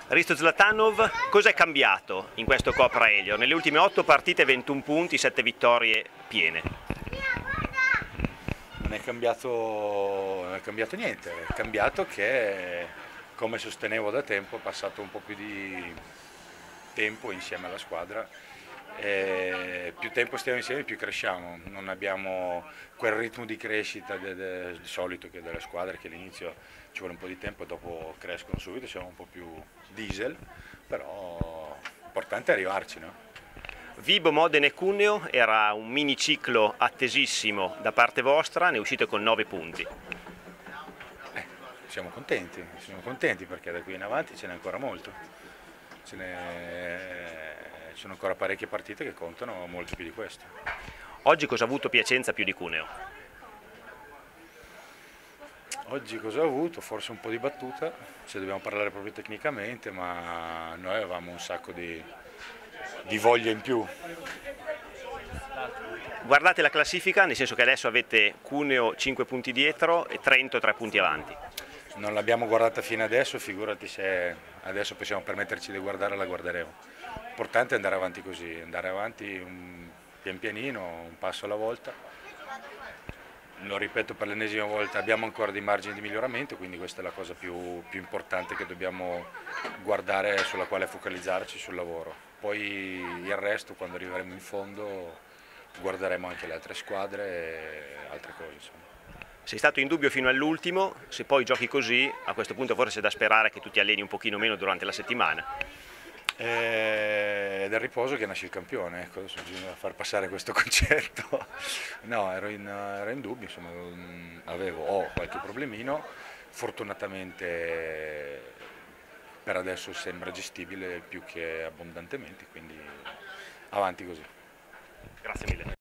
Risto Zlatanov, cosa è cambiato in questo Coppa Elio? Nelle ultime 8 partite 21 punti, 7 vittorie piene. Non è cambiato niente, è cambiato che, come sostenevo da tempo, è passato un po' più di tempo insieme alla squadra. E più tempo stiamo insieme più cresciamo, non abbiamo quel ritmo di crescita di solito che delle squadre, che all'inizio ci vuole un po' di tempo e dopo crescono subito, siamo un po' più diesel, però l'importante è arrivarci, no? Vibo, Modena e Cuneo era un miniciclo attesissimo da parte vostra, ne uscite con 9 punti. Siamo contenti perché da qui in avanti ce n'è ancora molto, ci sono ancora parecchie partite che contano molto più di questo. Oggi cosa ha avuto Piacenza più di Cuneo? Oggi cosa ho avuto? Forse un po' di battuta, se dobbiamo parlare proprio tecnicamente, ma noi avevamo un sacco di voglia in più. Guardate la classifica, nel senso che adesso avete Cuneo 5 punti dietro e Trento 3 punti avanti. Non l'abbiamo guardata fino adesso, figurati se adesso possiamo permetterci di guardarla, la guarderemo. L'importante è andare avanti così, andare avanti pian pianino, un passo alla volta. Lo ripeto per l'ennesima volta, abbiamo ancora dei margini di miglioramento, quindi questa è la cosa più importante che dobbiamo guardare, sulla quale focalizzarci sul lavoro. Poi il resto, quando arriveremo in fondo, guarderemo anche le altre squadre e altre cose, insomma. Sei stato in dubbio fino all'ultimo, se poi giochi così, a questo punto forse c'è da sperare che tu ti alleni un pochino meno durante la settimana. È del riposo che nasce il campione, ecco, adesso bisogna far passare questo concetto. No, ero in dubbio, insomma, ho qualche problemino, fortunatamente per adesso sembra gestibile più che abbondantemente, quindi avanti così. Grazie mille.